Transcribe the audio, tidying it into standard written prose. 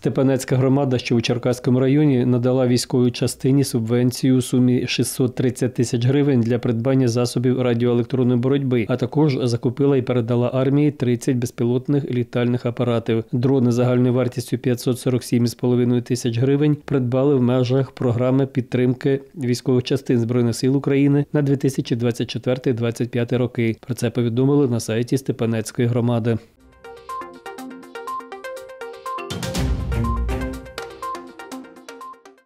Степанецька громада, що у Черкаському районі, надала військовій частині субвенцію у сумі 630 тисяч гривень для придбання засобів радіоелектронної боротьби, а також закупила і передала армії 30 безпілотних літальних апаратів. Дрони загальною вартістю 547,5 тисяч гривень придбали в межах програми підтримки військових частин Збройних сил України на 2024-2025 роки. Про це повідомили на сайті Степанецької громади.